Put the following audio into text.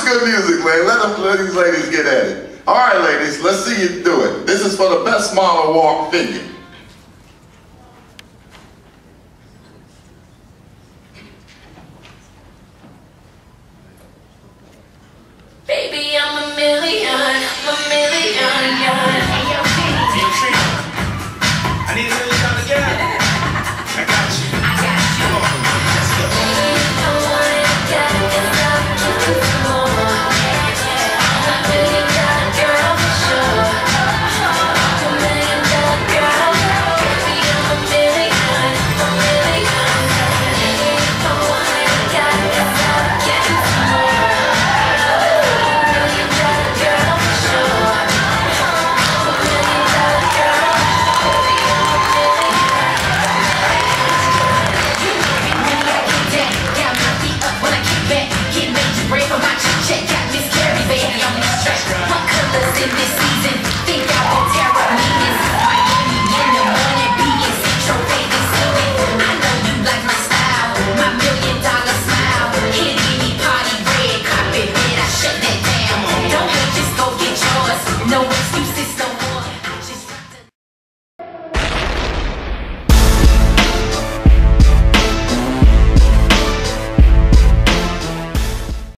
good music, man. Let these ladies get at it. All right, ladies, let's see you do it. This is for the best model walk figure.